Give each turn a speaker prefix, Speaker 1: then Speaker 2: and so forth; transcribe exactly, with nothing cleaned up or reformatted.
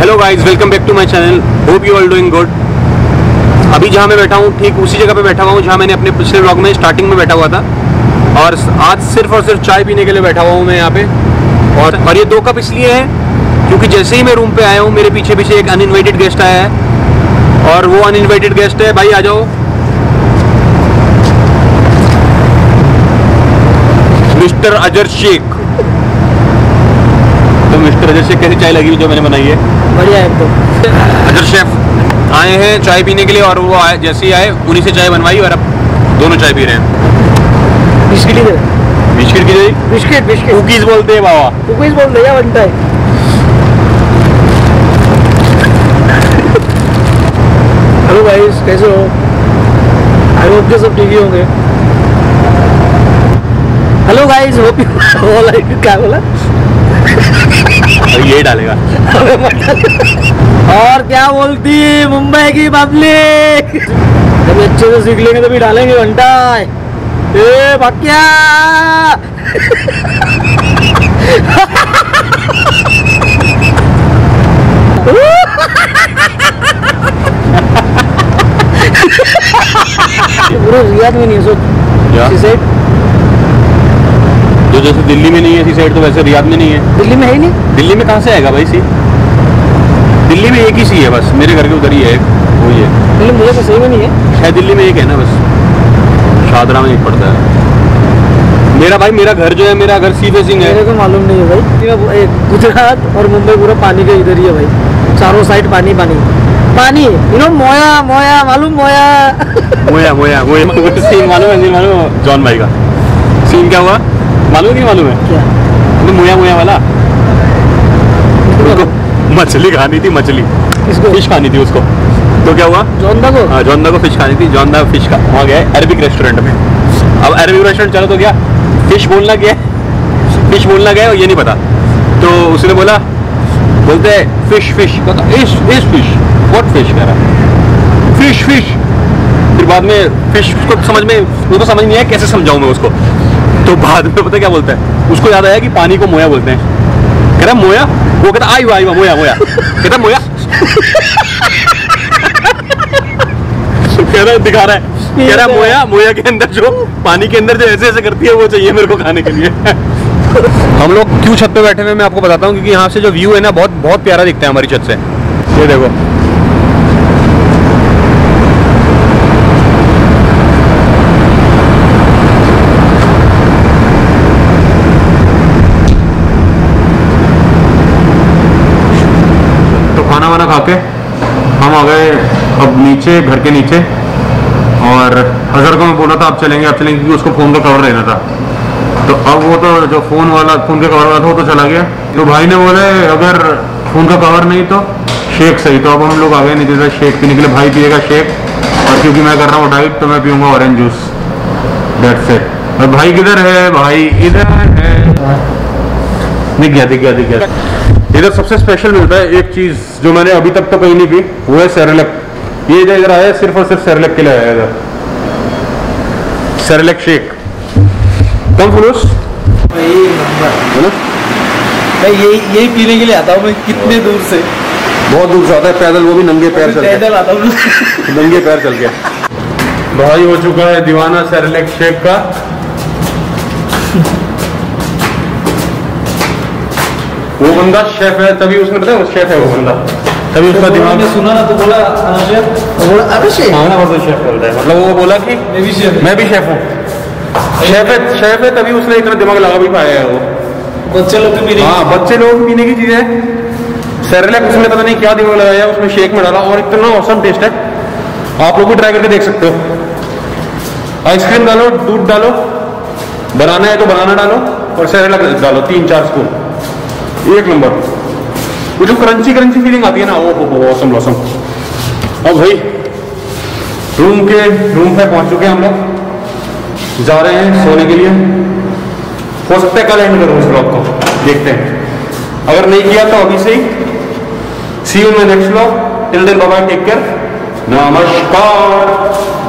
Speaker 1: Hello guys, welcome back to my channel. Hope you all doing good. अभी जहाँ मैं बैठा हूँ ठीक उसी जगह पे बैठा हुआ हूँ जहाँ मैंने अपने पिछले व्लॉग में स्टार्टिंग में बैठा हुआ था, और आज सिर्फ और सिर्फ चाय पीने के लिए बैठा हुआ हूँ मैं यहाँ पे। और और ये दो कप इसलिए हैं क्योंकि जैसे ही मैं रूम पे आया हूँ मेरे पीछे पीछे एक अनइन्वाइटेड गेस्ट आया है, और वो अनइन्वाइटेड गेस्ट है, भाई आ जाओ, मिस्टर अजर शेख। तो मिस्टर अजर शेख कैसी चाय लगी जो मैंने बनाई है?
Speaker 2: बढ़िया एकदम।
Speaker 1: अजर शेफ आए हैं चाय पीने के लिए, और वो आए जैसे ही आए उन्हीं से चाय बनवाई और अब दोनों चाय पी रहे हैं।
Speaker 2: बिस्किट ही
Speaker 1: बिस्किट की जाए
Speaker 2: बिस्किट बिस्किट
Speaker 1: कुकीज बोलते हैं बाबा,
Speaker 2: कुकीज बोलते हैं, बनता है। हेलो गाइस, कैसे हो? आई होप के सब ठीक ही होंगे। हेलो गाइस, होप यू क्या बोला?
Speaker 1: यही डालेगा।
Speaker 2: और क्या बोलती है मुंबई की पब्लिक? जब अच्छे से सीख लेंगे तभी डालेंगे घंटा। ए भाग्या पूरे रियाद में नहीं है सो
Speaker 1: जो जैसे दिल्ली में नहीं है सी साइड, तो वैसे रियाद में नहीं है।
Speaker 2: दिल्ली में है ही नहीं।
Speaker 1: दिल्ली में कहाँ से आएगा भाई सी? दिल्ली में एक ही सी है बस, मेरे घर के उधर ही है, वही है।
Speaker 2: दिल्ली मुझे तो सही में नहीं है।
Speaker 1: शायद दिल्ली में एक है ना बस, शादरा में एक पड़ता है। मेरा भाई मेरा घर जो है, मेरा घर सी फेसिंग है।
Speaker 2: मेरे को मालूम नहीं है भाई। गुजरात और मुंबई पूरा पानी के इधर ही है भाई, चारों साइड पानी पानी पानी। यू नो मोया मोया मालूम मोया
Speaker 1: मोया मोया मोया सीन मालूम है, सीन मालूम है जॉन भाई का। सीन क्या हुआ मालूम है कि मालूम है
Speaker 2: क्या?
Speaker 1: तो मोया मोया वाला मछली खानी थी, मछली फिश खानी थी उसको, तो क्या हुआ?
Speaker 2: जोंदा को
Speaker 1: हाँ जोंदा को फिश खानी थी, जोंदा फिश का वहाँ गया अरबिक रेस्टोरेंट में। अब अरबिक रेस्टोरेंट चलो तो क्या फिश बोलना क्या फिश बोलना क्या है ये नहीं पता, तो उसने बोला बोलते हैं फिश फिश, इस इस फिश व्हाट फिश कह रहा फिश फिश। फिर बाद में फिश उसको समझ में उसको समझ नहीं आया कैसे समझाऊं मैं उसको, तो बाद में पता क्या बोलता है, उसको याद आया कि पानी को मोया बोलते हैं। कह रहा मोया, वो कहता आई आई मोया मोया, कहता मोया कह रहा दिखा रहा है, कह रहा मोया मोया के अंदर जो पानी के अंदर जो ऐसे ऐसे करती है वो चाहिए मेरे को खाने के लिए। हम लोग क्यों छत पे बैठे हुए मैं आपको बताता हूँ, क्योंकि यहाँ से जो व्यू है ना बहुत बहुत प्यारा दिखता है हमारी छत से। ये देखो खाना खा के हम आ गए अब नीचे, घर के नीचे। और हज़र को मैं बोला था अब चलेंगे अब चलेंगे क्योंकि उसको फ़ोन का कवर लेना था, तो अब वो तो जो फ़ोन वाला फ़ोन का कवर वाला था वो तो चला गया। तो भाई ने बोले अगर फ़ोन का कवर नहीं तो शेक सही, तो अब हम लोग आ गए नीचे से शेक पीने के लिए। भाई पिएगा शेक, और क्योंकि मैं कर रहा हूँ डाइट तो मैं पीऊँगा ऑरेंज जूस, दैट्स इट। और भाई किधर है? भाई इधर है, दिख गया दिख गया दिख गया। इधर सबसे स्पेशल मिलता है एक चीज जो मैंने अभी तक तो कहीं नहीं पी, वो है सेरेलेक। ये जो इधर आया सिर्फ और सिर्फ सेरेलेक के लिए आया इधर, सेरेलेक शेक। कम फुलूस है ना,
Speaker 2: मैं यही यही पीने के लिए आता हूँ। मैं कितने दूर से,
Speaker 1: बहुत दूर से आता है पैदल, वो भी नंगे पैर चल के,
Speaker 2: पैदल आता हूँ
Speaker 1: नंगे पैर चल के। भाई हो चुका है दीवाना सेरेलेक शेक का। वो बंदा शेफ है तभी उसने पता है शेफ है वो बंदा, तभी उसका दिमाग
Speaker 2: ने सुना ना तो बोला शेफ, बोला अरे शेफ,
Speaker 1: हाँ ना वो शेफ बोलता है, मतलब वो बोला कि
Speaker 2: मैं भी शेफ
Speaker 1: मैं भी शेफ हूँ। शेफ है शेफ है तभी उसने इतना दिमाग लगा भी पाया है वो।
Speaker 2: बच्चे लोग भी पीने,
Speaker 1: हाँ बच्चे लोग पीने की चीज है सेरेलेक। उसने पता नहीं क्या दिमाग लगाया उसमें शेक में डाला, और इतना औसम टेस्ट है, आप लोग भी ट्राई करके देख सकते हो। आइसक्रीम डालो, दूध डालो, बनाना है तो बनाना डालो, और सेरेलेक डालो तीन चार स्पून, एक नंबर। वो जो क्रंची क्रंची फीलिंग आती है ना, वो हो हो औसम औसम। अब भाई रूम के रूम पे पहुंच चुके हैं हम लोग, जा रहे हैं सोने के लिए। हो सकता है कल एंड करूं इस ब्लॉग को, देखते हैं। अगर नहीं किया तो अभी से ही see you in my next blog. Till then bye bye, take care, नमस्कार।